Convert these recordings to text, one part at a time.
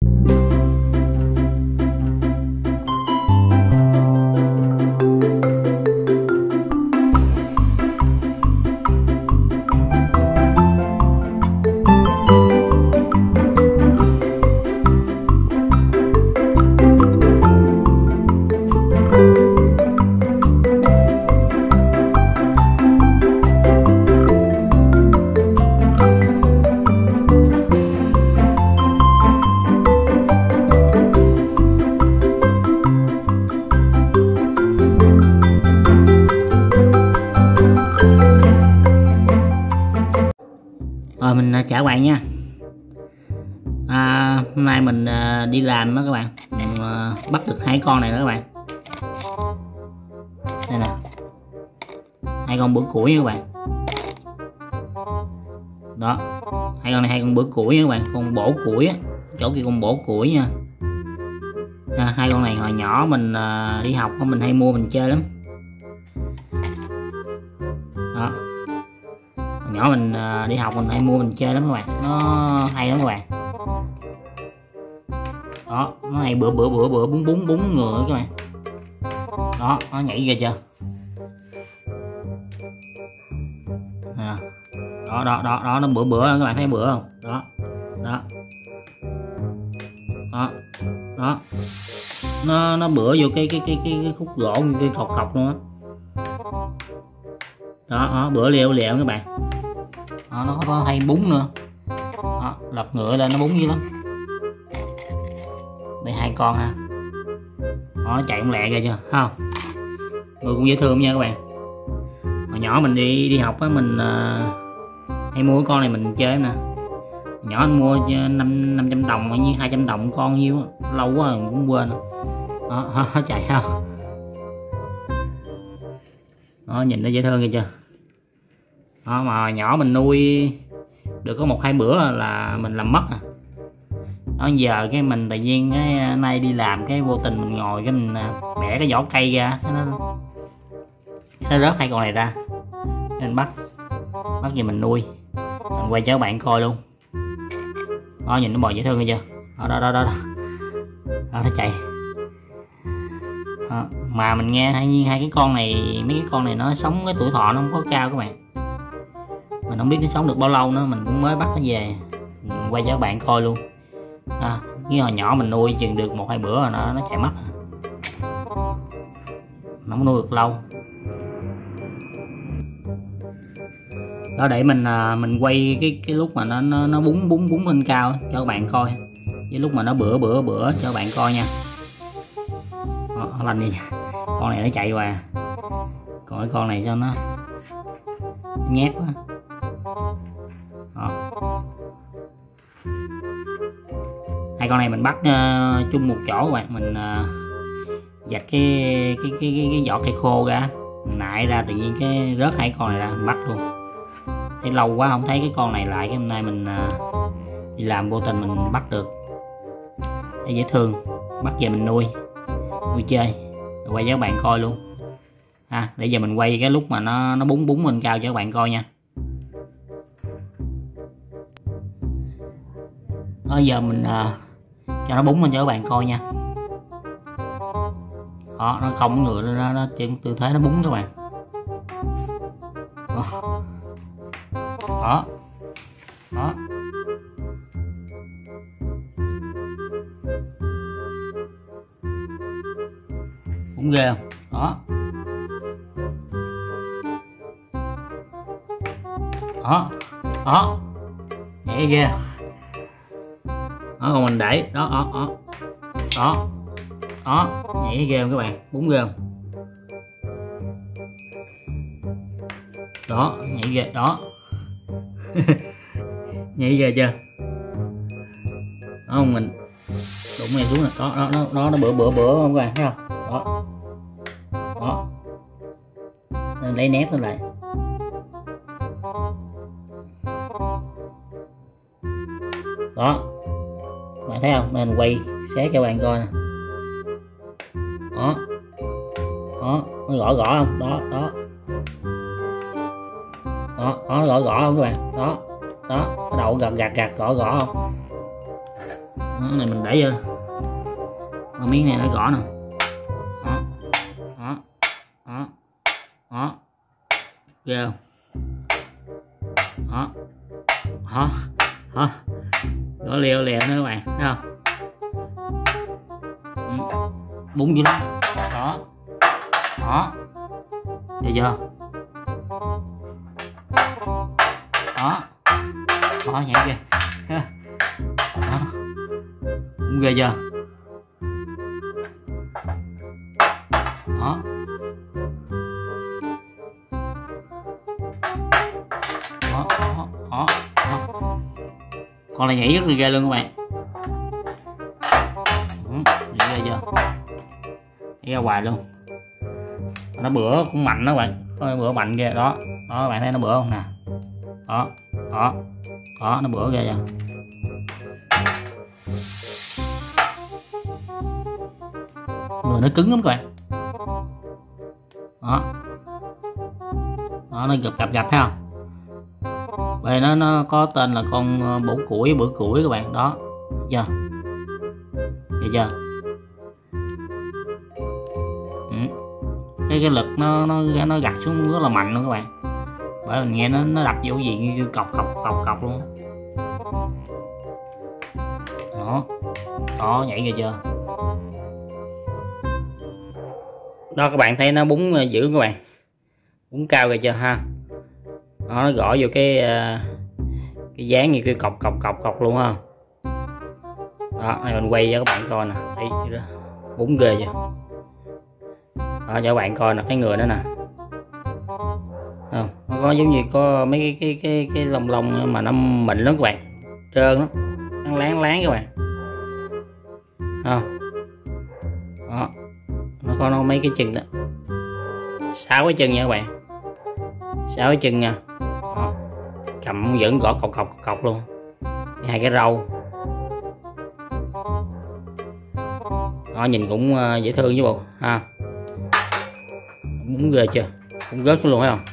Mình chào các bạn nha. Hôm nay mình đi làm đó các bạn, mình bắt được 2 con này đó các bạn. Đây nè, 2 con bữa củi nha các bạn. Đó, 2 con này 2 con bữa củi nha các bạn, con bổ củi á, chỗ kia con bổ củi nha. 2 con này hồi nhỏ mình đi học mình hay mua mình chơi lắm. Đó, nhỏ mình đi học mình hay mua mình chơi lắm các bạn, nó hay lắm các bạn. Đó, nó hay bữa bún ngựa các bạn. Đó, nó nhảy ra chưa. Đó nó bữa các bạn thấy bữa không. Đó nó bữa vô cái khúc gỗ, cái cọc luôn á. Đó bữa leo các bạn. Đó, nó có hay bún nữa. Đó, lật ngựa lên nó bún dữ lắm. Đây 2 con ha. Đó, nó chạy cũng lẹ ra chưa, không? Người cũng dễ thương nha các bạn. Hồi nhỏ mình đi học á, mình hay mua con này mình chơi nè. Nhỏ anh mua 500 đồng bao nhiêu 200 đồng con nhiêu á, lâu quá rồi cũng quên. Đó, chạy không? Đó, nhìn nó dễ thương kìa chưa. Đó, mà nhỏ mình nuôi được có 1-2 bữa là mình làm mất. Đó, giờ cái mình tự nhiên cái nay đi làm cái vô tình mình ngồi cái mình bẻ cái vỏ cây ra, nó rớt 2 con này ra, nên bắt về mình nuôi. Mình quay cho các bạn coi luôn. Đó, nhìn nó bò dễ thương kìa chưa. Đó nó chạy. Đó, mà mình nghe hai cái con này, mấy cái con này nó sống cái tuổi thọ nó không có cao các bạn. Mình không biết nó sống được bao lâu nữa, mình cũng mới bắt nó về mình quay cho các bạn coi luôn. Cái hồi nhỏ mình nuôi chừng được 1-2 bữa rồi nó chạy mất, nó không nuôi được lâu. Đó, để mình quay cái lúc mà nó búng lên cao cho các bạn coi, với lúc mà nó bữa cho các bạn coi nha. Đó, lanh đi, con này nó chạy qua, còn cái con này cho nó nhép quá. Đó. 2 con này mình bắt chung một chỗ các bạn, mình vạch cái vỏ cây khô ra, mình nại ra, tự nhiên cái rớt 2 con này ra, mình bắt luôn. Thấy lâu quá không thấy cái con này lại, cái hôm nay mình đi làm vô tình mình bắt được. Thấy dễ thương, bắt về mình nuôi chơi, rồi quay cho các bạn coi luôn. Để giờ mình quay cái lúc mà nó búng lên cao cho các bạn coi nha. Đó, giờ mình cho nó búng lên cho các bạn coi nha. Đó, nó cong người lên, nó tư thế nó búng các bạn. Đó. Búng ghê không? Đó nhảy ghê. Đó, còn mình để đó nhảy ghê không các bạn, búng ghê không? Đó, nhảy ghê đó. Nhảy ghê chưa? Đó, mình đụng này xuống nè. Đó nó bữa không các bạn thấy không? Đó nên lấy nép nó lại. Đó, bạn thấy không? Mình quay xé cho bạn coi nè. Đó, nó gõ không? Đó, nó gõ không các bạn? Đó, cái đầu gạt gõ không? cái này mình để vô miếng này nó gõ nè. Đó đó đó đó, ghê không? Đó đó đó, gõ liều liều nữa các bạn thấy không? Búng dữ lắm. Đó đó, được chưa? Đó đó, nhảy kìa. Đó, cũng ghê chưa? Đó đó đó đó, đó. Con này nhảy rất là ghê luôn các bạn. Ghê chưa? Nhảy ra hoài luôn. Nó bữa cũng mạnh đó các bạn, coi bữa mạnh ghê. Đó đó, các bạn thấy nó bữa không nè? Đó đó đó, nó bữa ghê chưa? Người nó cứng lắm các bạn. Đó đó, nó gập thấy không? Vậy nó có tên là con bổ củi, bữa củi các bạn. Đó chưa? Được chưa? Cái lực nó gặt xuống rất là mạnh luôn các bạn. Bởi mình nghe nó đập vô cái gì như cọc luôn. Đó đó, nhảy ghê chưa? Đó, các bạn thấy nó búng dữ các bạn, búng cao kìa chưa ha? Đó, nó gõ vô cái dáng như cái cọc luôn ha. Đó, này mình quay cho các bạn coi nè, thấy búng ghê chưa? Đó, cho các bạn coi nè, cái người đó nè, không? Nó có giống như có mấy cái lông mà nó mịn lắm các bạn, trơn lắm, nó láng các bạn, không? Đó, nó có mấy cái chân đó, 6 cái chân nha các bạn, 6 cái chân nha. Đó, cầm vẫn gõ cọc luôn, 2 cái râu. Đó, nhìn cũng dễ thương chứ bộ ha. Búng ghê chưa? Cũng rớt luôn thấy không?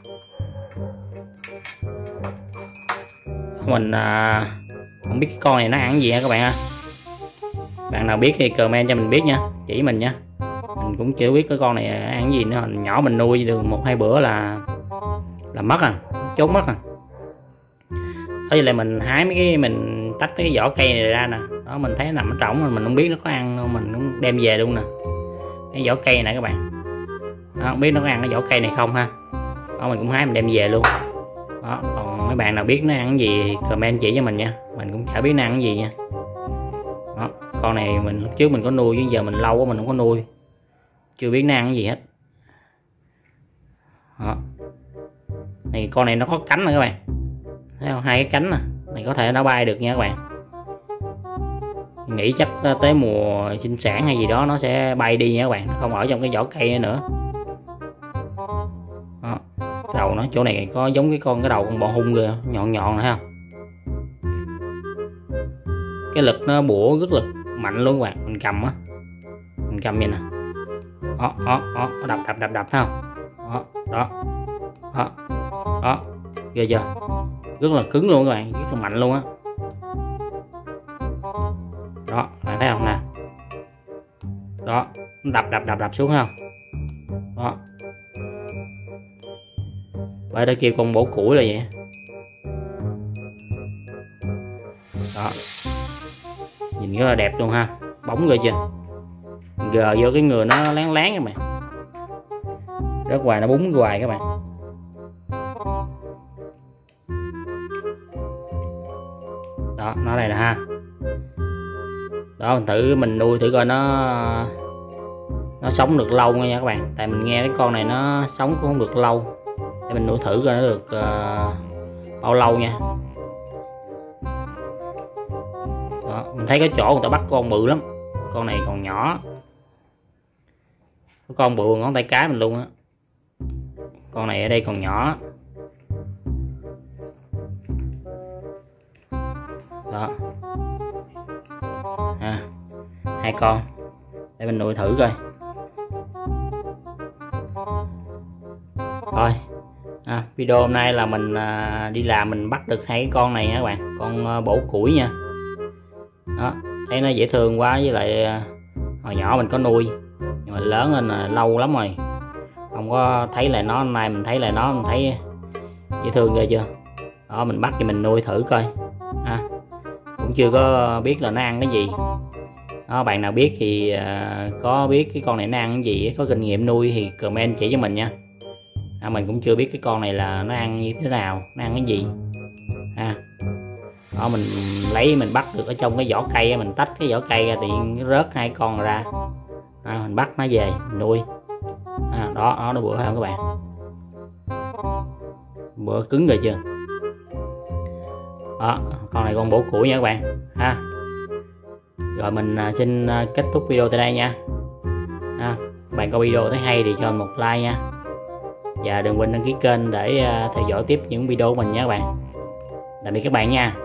Mình không biết cái con này nó ăn gì ha các bạn ha. Bạn nào biết thì comment cho mình biết nha, chỉ mình nha. Mình cũng chưa biết cái con này ăn gì nữa. Nhỏ mình nuôi được 1-2 bữa là mất à, trốn mất à. Thế lại mình hái mấy cái, mình tách cái vỏ cây này ra nè. Đó, mình thấy nằm ở trỏng, mình không biết nó có ăn đâu, mình cũng đem về luôn nè. Cái vỏ cây này các bạn. Đó, không biết nó có ăn cái vỏ cây này không ha. Đó, mình cũng hái mình đem về luôn. Đó, còn mấy bạn nào biết nó ăn gì comment chỉ cho mình nha, mình cũng chả biết nó ăn gì nha. Đó, con này mình trước mình có nuôi, chứ giờ mình lâu quá mình không có nuôi, chưa biết nó ăn gì hết. Đó, này con này nó có cánh nè các bạn, thấy không? 2 cái cánh nè, này có thể nó bay được nha các bạn. Nghĩ chắc tới mùa sinh sản hay gì đó nó sẽ bay đi nha các bạn, nó không ở trong cái vỏ cây nữa. Đó, cái đầu nó chỗ này có giống cái đầu con bọ hung kìa, nhọn nữa ha. Cái lực nó bủa rất là mạnh luôn các bạn, mình cầm á, mình cầm vậy nè. Đó nó đập thấy không? Đó đó, ghê chưa? Rất là cứng luôn các bạn, rất là mạnh luôn á. Đó, bạn thấy không nè? Đó, nó đập xuống không? Đó, bởi đây kêu con bổ củi là vậy. Đó, nhìn rất là đẹp luôn ha, bóng ghê chưa? Gờ vô cái người nó láng các bạn, rớt hoài nó búng hoài các bạn. Đó, nó đây nè ha. Đó, mình nuôi thử coi nó sống được lâu nha các bạn, tại mình nghe cái con này nó sống cũng không được lâu, để mình nuôi thử coi nó được bao lâu nha. Đó, mình thấy cái chỗ người ta bắt con bự lắm, con này còn nhỏ, có con bự ngón tay cái mình luôn á. Con này ở đây còn nhỏ. Đó, 2 con để mình nuôi thử coi. Thôi video hôm nay là mình đi làm mình bắt được 2 con này nha các bạn, con bổ củi nha. Đó, thấy nó dễ thương quá, với lại hồi nhỏ mình có nuôi nhưng mà lớn lên là lâu lắm rồi không có thấy lại nó. Hôm nay mình thấy lại nó, mình thấy dễ thương ghê chưa. Đó, mình bắt cho mình nuôi thử coi cũng chưa có biết là nó ăn cái gì. Đó, bạn nào biết thì có biết cái con này nó ăn cái gì, có kinh nghiệm nuôi thì comment chỉ cho mình nha. Mình cũng chưa biết cái con này là nó ăn như thế nào, nó ăn cái gì. Đó, mình lấy, mình bắt được ở trong cái vỏ cây, mình tách cái vỏ cây ra thì nó rớt 2 con ra. Mình bắt nó về mình nuôi. Đó nó bữa không các bạn, bữa cứng rồi chưa. Đó, con này con bổ củi nha các bạn Rồi mình xin kết thúc video tại đây nha. Bạn có video thấy hay thì cho mình một like nha, và đừng quên đăng ký kênh để theo dõi tiếp những video của mình nha các bạn. Tạm biệt các bạn nha.